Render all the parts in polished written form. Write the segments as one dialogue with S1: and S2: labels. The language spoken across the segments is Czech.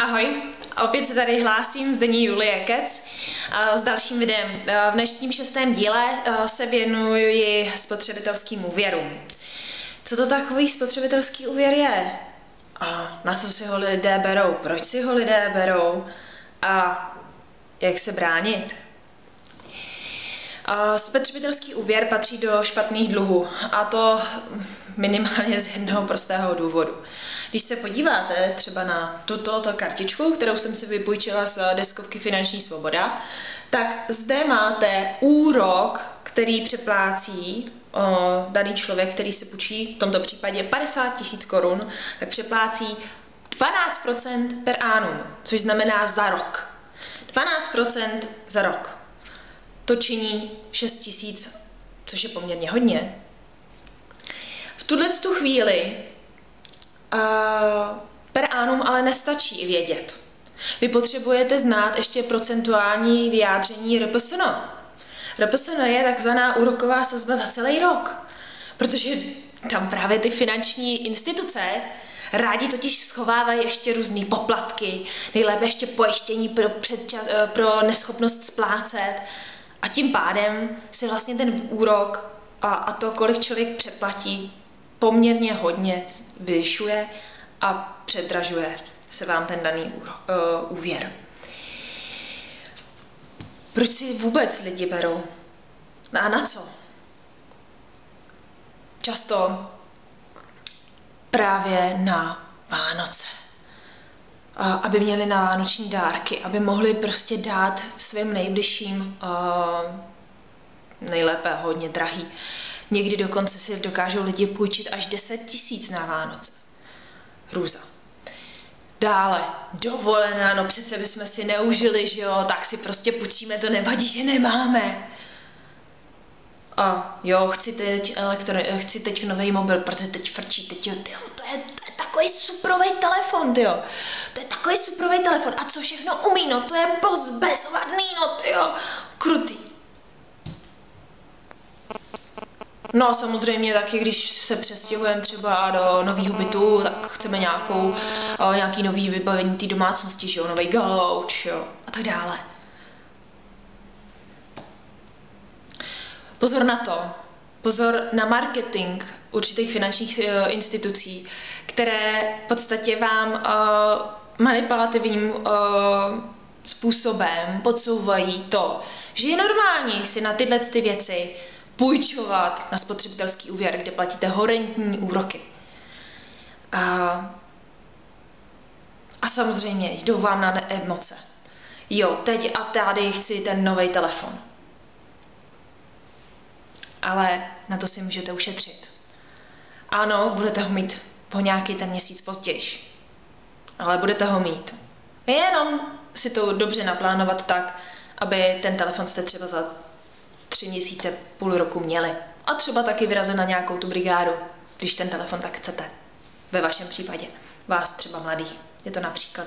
S1: Ahoj, opět se tady hlásím, zde Julie Kec s dalším videem. V dnešním 6. díle se věnuji spotřebitelským úvěrům. Co to takový spotřebitelský úvěr je? A na co si ho lidé berou? Proč si ho lidé berou? A jak se bránit? Spotřebitelský úvěr patří do špatných dluhů, a to minimálně z jednoho prostého důvodu. Když se podíváte třeba na tuto kartičku, kterou jsem si vypůjčila z deskovky Finanční svoboda, tak zde máte úrok, který přeplácí daný člověk, který si půjčí, v tomto případě 50 000 korun, tak přeplácí 12% per annum, což znamená za rok. 12% za rok. To činí 6 000, což je poměrně hodně. V tuto chvíli per annum ale nestačí vědět. Vy potřebujete znát ještě procentuální vyjádření RPSN. RPSN je takzvaná úroková sazba za celý rok, protože tam právě ty finanční instituce rádi totiž schovávají ještě různé poplatky, nejlépe ještě pojištění pro neschopnost splácet, a tím pádem si vlastně ten úrok a to, kolik člověk přeplatí, poměrně hodně vyšuje a předražuje se vám ten daný úvěr. Proč si vůbec lidi berou? A na co? Často právě na Vánoce. Aby měli na vánoční dárky, aby mohli prostě dát svým nejbližším nejlépe hodně drahý. Někdy dokonce si dokážou lidi půjčit až 10 000 na Vánoce. Hrůza. Dále, dovolená, no přece bychom si neužili, že jo, tak si prostě půjčíme, to nevadí, že nemáme. A jo, chci teď nový mobil, protože teď frčí, teď jo, tyjo, to je takový suprovej telefon, tyjo. To je takový suprovej telefon. A co všechno umí, no to je bezvadný, no tyjo, krutý. No samozřejmě taky, když se přestěhujeme třeba do nového bytu, tak chceme nějaký nový vybavení té domácnosti, že jo, nový gauč, jo, a tak dále. Pozor na to, pozor na marketing určitých finančních institucí, které v podstatě vám manipulativním způsobem podsouvají to, že je normální si na tyhle věci půjčovat na spotřebitelský úvěr, kde platíte horentní úroky. A samozřejmě jdou vám na emoce. Jo, teď a tady chci ten nový telefon. Ale na to si můžete ušetřit. Ano, budete ho mít po nějaký ten měsíc později. Ale budete ho mít. Jenom si to dobře naplánovat tak, aby ten telefon jste třeba za 3 měsíce, půl roku měli. A třeba taky vyrazit na nějakou tu brigádu, když ten telefon tak chcete. Ve vašem případě. Vás třeba mladých. Je to na příkladu.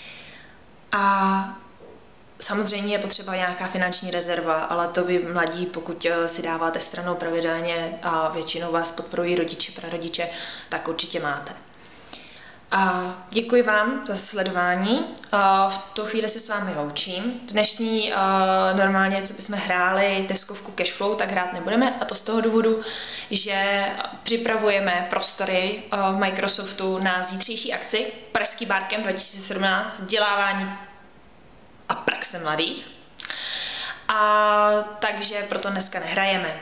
S1: A samozřejmě je potřeba nějaká finanční rezerva, ale to vy mladí, pokud si dáváte stranou pravidelně a většinou vás podporují rodiče, prarodiče, tak určitě máte. A děkuji vám za sledování. V tu chvíli se s vámi loučím. Dnešní normálně, co bychom hráli deskovku Cashflow, tak hrát nebudeme, a to z toho důvodu, že připravujeme prostory v Microsoftu na zítřejší akci Pražský Barcamp 2017, vzdělávání a praxe mladých. Takže proto dneska nehrajeme.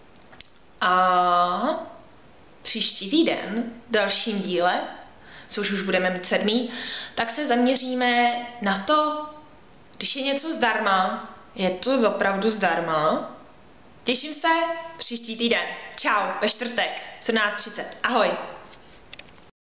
S1: A příští týden, v dalším díle, což už budeme mít 7., tak se zaměříme na to, když je něco zdarma, je to opravdu zdarma. Těším se příští týden. Čau, ve čtvrtek, 17:30. Ahoj.